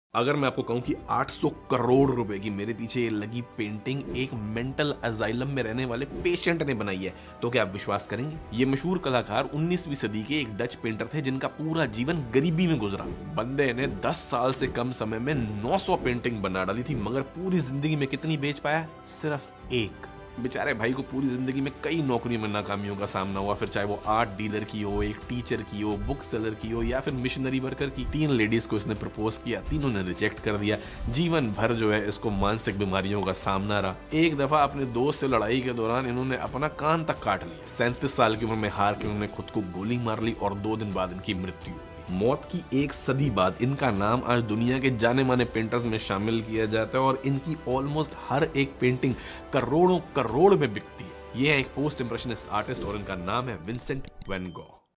अगर मैं आपको कहूं कि 800 करोड़ रुपए की मेरे पीछे लगी पेंटिंग एक मेंटल अजाइलम में रहने वाले पेशेंट ने बनाई है, तो क्या आप विश्वास करेंगे? ये मशहूर कलाकार 19वीं सदी के एक डच पेंटर थे जिनका पूरा जीवन गरीबी में गुजरा। बंदे ने 10 साल से कम समय में 900 पेंटिंग बना डाली थी, मगर पूरी जिंदगी में कितनी बेच पाया? सिर्फ एक। बेचारे भाई को पूरी जिंदगी में कई नौकरियों में नाकामियों का सामना हुआ, फिर चाहे वो आर्ट डीलर की हो, एक टीचर की हो, बुक सेलर की हो, या फिर मिशनरी वर्कर की। 3 लेडीज को इसने प्रपोज किया, तीनों ने रिजेक्ट कर दिया। जीवन भर जो है इसको मानसिक बीमारियों का सामना रहा। एक दफा अपने दोस्त से लड़ाई के दौरान इन्होंने अपना कान तक काट लिया। 37 साल की उम्र में हार के उन्होंने खुद को गोली मार ली और 2 दिन बाद इनकी मृत्यु। मौत की 1 सदी बाद इनका नाम आज दुनिया के जाने माने पेंटर्स में शामिल किया जाता है और इनकी ऑलमोस्ट हर एक पेंटिंग करोड़ों करोड़ में बिकती है। ये है एक पोस्ट इंप्रेशनिस्ट आर्टिस्ट और इनका नाम है विंसेंट वैन गॉग।